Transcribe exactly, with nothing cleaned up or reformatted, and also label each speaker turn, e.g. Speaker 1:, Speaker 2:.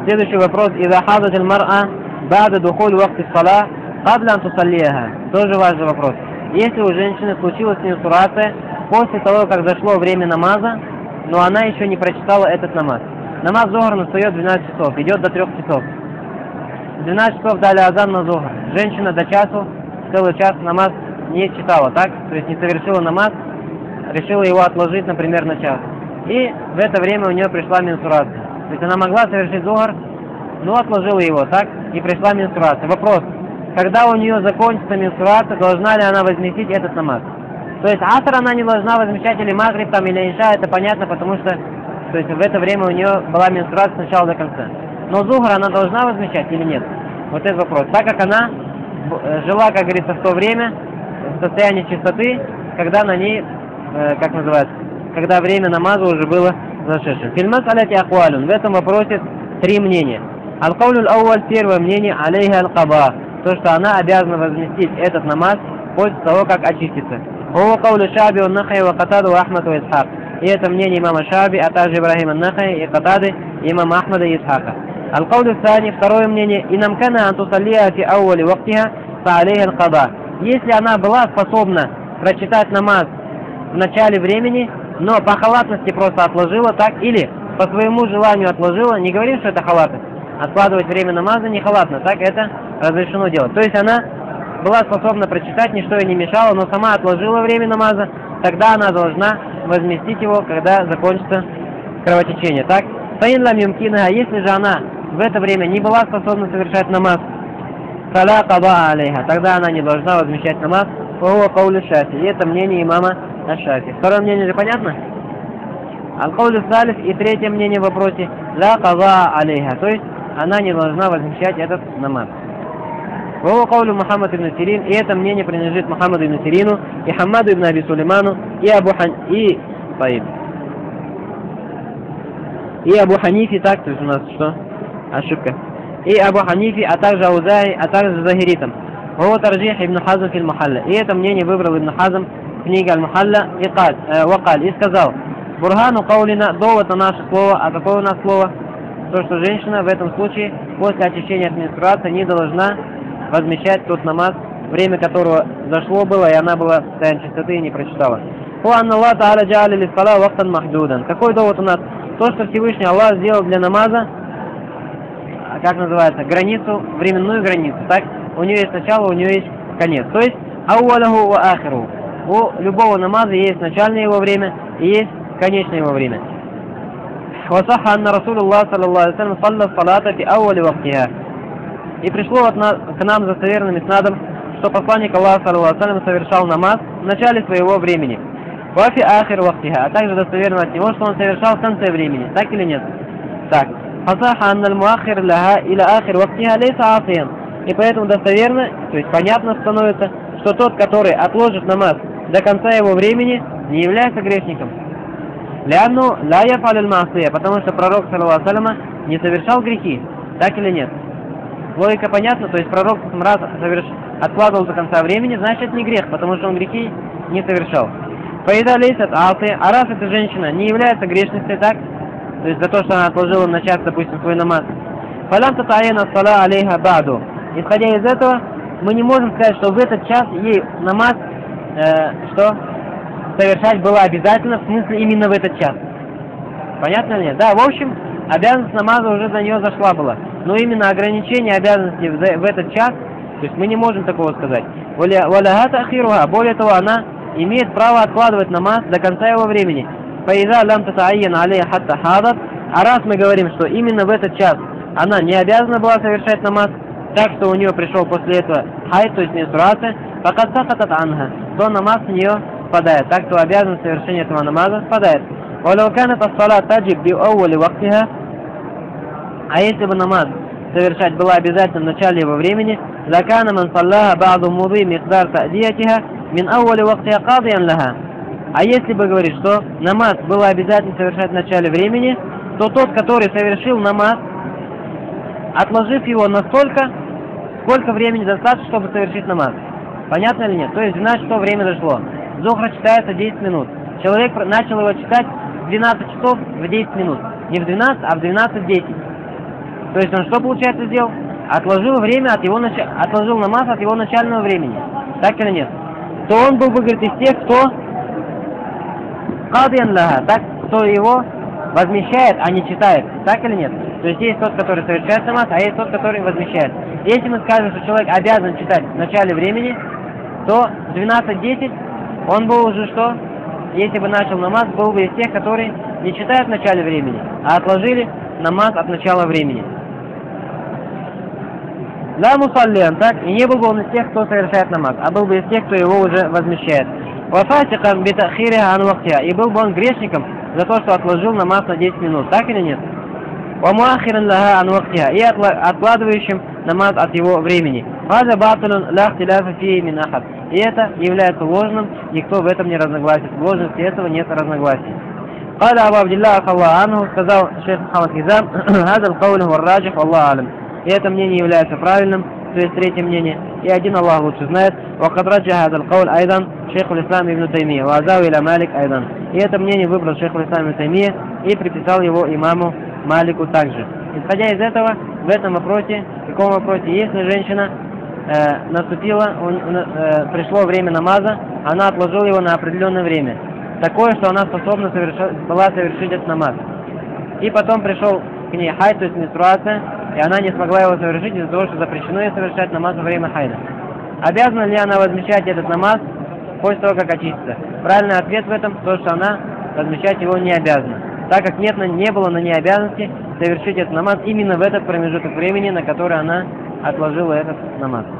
Speaker 1: Следующий вопрос. إذا حاضت المرأة بعد دخول وقت الصلاة قبل أن تصليها. Тоже важный вопрос. Если у женщины случилась менструация после того, как зашло время намаза, но она еще не прочитала этот намаз. Намаз зохр настает в двенадцать часов, идет до трех часов. В двенадцать часов дали азан на зохр. Женщина до часу, целый час намаз не читала, так? То есть не совершила намаз, решила его отложить, например, на час. И в это время у нее пришла менструация. То есть она могла совершить зохр, но отложила его, так? И пришла менструация. Вопрос. Когда у нее закончится менструация, должна ли она возместить этот намаз? То есть аср она не должна возмещать или магриб там, или иша, это понятно, потому что то есть в это время у нее была менструация с начала до конца. Но зухр она должна возмещать или нет? Вот этот вопрос. Так как она жила, как говорится, в то время, в состоянии чистоты, когда на ней, э, как называется, когда время намаза уже было зашедшим. Фильмас аляти ахвалюн. В этом вопросе три мнения. Аль-Каулюл ауаль, первое мнение, алейха аль-Каба. То, что она обязана возместить этот намаз после того, как очистится. О каулю Шаби, он нахай, ва Катаду, Ахмад, ва Исхак. И это мнение имама Шаби, а также Ибрахима нахай, и Катады, имама Ахмада и Исхака. Аль-Каулю Сани, второе мнение, и намкана антусалия фи ауали вактиха, фа алейха аль-Каба. Если она была способна прочитать намаз в начале времени, но по халатности просто отложила, так, или по своему желанию отложила, не говорим, что это халатность. Откладывать время намаза не халатно, так это разрешено делать. То есть она была способна прочитать, ничто ей не мешало, но сама отложила время намаза, тогда она должна возместить его, когда закончится кровотечение. Так? Если же она в это время не была способна совершать намаз, тогда она не должна возмещать намаз, и это мнение имама Аш-Шафи. Второе мнение же понятно? Аль-Каулю Салиф и третье мнение в вопросе ла каза алейха, то есть она не должна возмещать этот намаз. Вова каулю Мухаммад ибн Сирин, и это мнение принадлежит Мухаммаду ибн Сирину, и Хаммаду ибн Аби Сулейману, и Абу Хан... и... Таиб. И Абу Ханифи, так, то есть у нас что? Ошибка. И Абу Ханифи, а также Аузаи, а также Захиритам. Вова Тарджих ибн Хазм фил Мухалла. И это мнение выбрал ибн Хазм в книге Аль-Мухалла, и кал, э, вакал, и сказал: Бургану каулина, довод на наше слово, а какое у нас слово? То, что женщина в этом случае после очищения от менструации не должна возмещать тот намаз, время которого зашло было, и она была в состоянии чистоты и не прочитала. Какой довод у нас? То, что Всевышний Аллах сделал для намаза, как называется, границу, временную границу. Так, у нее есть начало, у нее есть конец. То есть, ауалаху ва ахиру. У любого намаза есть начальное его время и есть конечное его время. وصح أن رسول الله صلى الله عليه وسلم صلى الصلاة في أول وقتها. И пришло от нас, к нам достоверным иснадом, что посланник Аллаха саллаллаху алейхи ва саллям совершал намаз в начале своего времени. Вафи ахир вахтиха, а также достоверно от него, что он совершал в конце времени. Так или нет? Так. Фасаха анналь муахир ляха иля ахир вахтиха лейса асиян. И поэтому достоверно, то есть понятно становится, что тот, который отложит намаз до конца его времени, не является грешником. Ляну ла яфалюль маасия, потому что пророк саллаллаху алейхи ва саллям не совершал грехи. Так или нет? Логика понятна, то есть пророк раз соверш... откладывал до конца времени, значит не грех, потому что он грехи не совершал. Поеда лейсат асы, а раз эта женщина не является грешницей, так, то есть за то, что она отложила на час, допустим, свой намаз. Фалям татаена сала алейха баду. Исходя из этого, мы не можем сказать, что в этот час ей намаз, э, что совершать было обязательно, в смысле именно в этот час. Понятно ли нет? Да, в общем, обязанность намаза уже за нее зашла была. Но именно ограничение обязанностей в, в этот час, то есть мы не можем такого сказать. Более того, она имеет право откладывать намаз до конца его времени. А раз мы говорим, что именно в этот час она не обязана была совершать намаз, так что у нее пришел после этого хайд, то есть менструация, то намаз с нее спадает. Так что обязанность совершения этого намаза спадает. А если бы намаз совершать было обязательно в начале его времени, закана ман саллаха ба'ду муди микдар та'диятиха мин ауали вактиха кадиян лаха. А если бы говорить, что намаз было обязательно совершать в начале времени, то тот, который совершил намаз, отложив его настолько, сколько времени достаточно, чтобы совершить намаз. Понятно или нет? То есть двенадцать часов время дошло. Зохра читается десять минут. Человек начал его читать в двенадцать часов в десять минут. Не в двенадцать, а в двенадцать десять. То есть он что, получается, сделал? Отложил время от его нач... отложил намаз от его начального времени. Так или нет? То он был бы, говорит, из тех, кто кадиян лаха, так, кто его возмещает, а не читает. Так или нет? То есть есть тот, который совершает намаз, а есть тот, который возмещает. Если мы скажем, что человек обязан читать в начале времени, то в двенадцать десять он был уже что? Если бы начал намаз, был бы из тех, которые не читают в начале времени, а отложили намаз от начала времени. Да, мусаллиан, так, и не был бы он из тех, кто совершает намаз, а был бы из тех, кто его уже возмещает. Вафасикам битахириха ан вахтиха, и был бы он грешником за то, что отложил намаз на десять минут, так или нет? Вамуахиран лаха ан вахтиха, и откладывающим намаз от его времени. Фаза батулун ла ихтиляфа фии мин ахад. И это является ложным, никто в этом не разногласит. В ложности этого нет разногласий. قال أبو عبد الله رضي الله عنه, сказал шейх Мухаммад Хизам, هذا القول هو الراجح والله أعلم. И это мнение является правильным, то есть третье мнение, и один Аллах лучше знает. وقد رجح هذا القول أيضا شيخ الإسلام ابن تيمية وعزاه إلى مالك أيضا. И это мнение выбрал шейх الإسلام ибн Таймия и приписал его имаму Малику также. Исходя из этого, в этом вопросе, в каком вопросе, если женщина э, наступила, э, пришло время намаза, она отложила его на определенное время, такое, что она способна совершать, была совершить этот намаз. И потом пришел к ней хайд, то есть менструация, и она не смогла его совершить из-за того, что запрещено ей совершать намаз во время хайда. Обязана ли она возмещать этот намаз после того, как очистится? Правильный ответ в этом то, что она возмещать его не обязана, так как нет, не было на ней обязанности совершить этот намаз именно в этот промежуток времени, на который она отложила этот намаз.